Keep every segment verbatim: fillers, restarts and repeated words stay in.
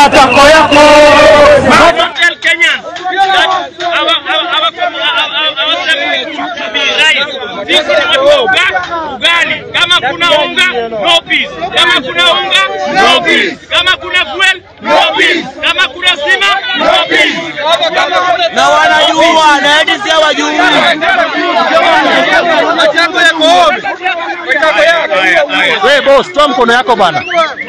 matako yako. Tell Kenyans that our our our our to be right. Sisi ni watu wa ugali. Kama kuna unga, no peace. Kama kuna unga, no peace. Kama kuna fuel, no peace. Kama kuna sima, no peace. Na wanajua na hadi si hawajui. Matako yako. Matako yako. Wewe boss, toa mkono yako bana.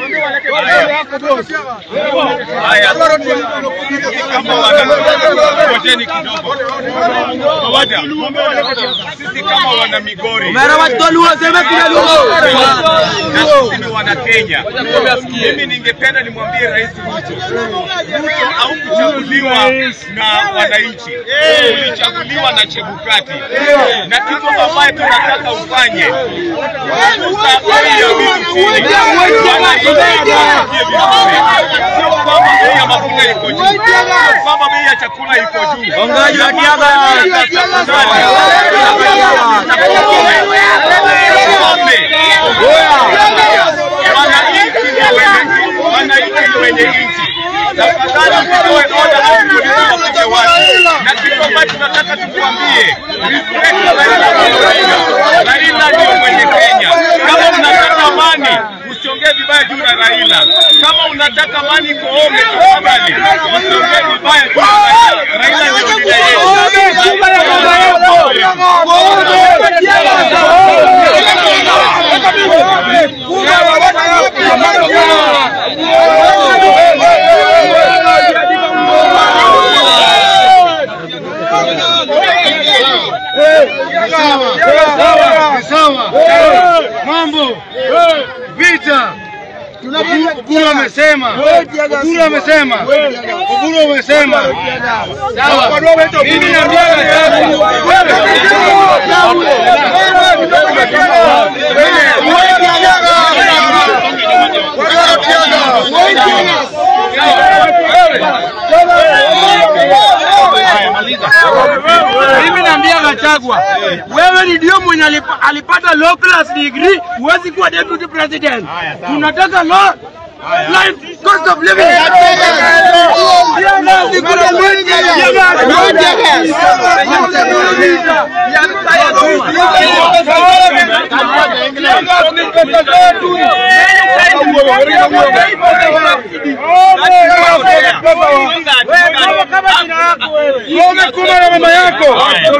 Haya. Kama wanangojeni kidogo. Kawaida. Sisi kama wana Migori. Mara watu luo sema kuna luo. Sisi wana Kenya. Mimi ningependa nimwambie Rais Ruto. Ruto au kuchaguliwa na wananchi. Ulichaguliwa na Chebukati. Na kitu ambacho tunataka ufanye. Sio kwamba bei ya mafuta iko juu. Sio kwamba bei ya chakula iko juu. Ongaji akiaga wananchi wenye nchi. Tafadhali tutoe oda au kuuliza wapige watu. Na kitu ambacho tunataka tukuambie, Raila ndio mwenye Kenya. Kama unataka amani, usiongee vibaya juu ya Raila. Kama unataka amani koome, tafadhali usiongee vibaya juu ya Raila. Raila ndio mwenye mambo vita Uhuru amesema Uhuru amesema Uhuru amesema sawa mimi naambia mimi naambia Gachagua, wewe ni ndio mwenye alipata low class degree, huwezi kuwa deputy president. Tunataka low life cost of living. Umekuma na mama yako.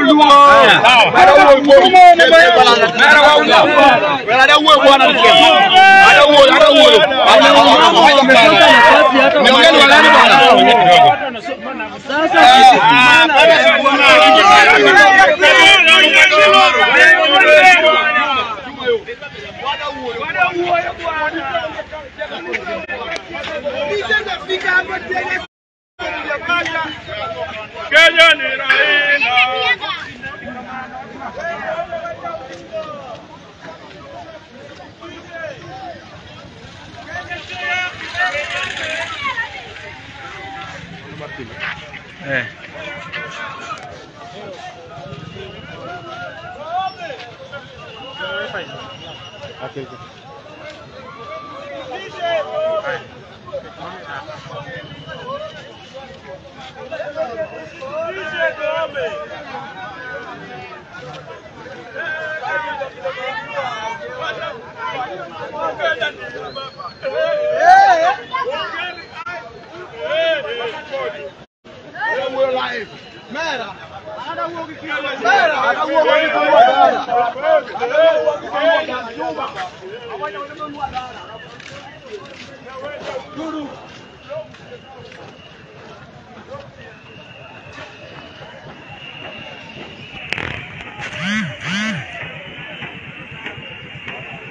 Kenya ni Raila. Eh. Okay.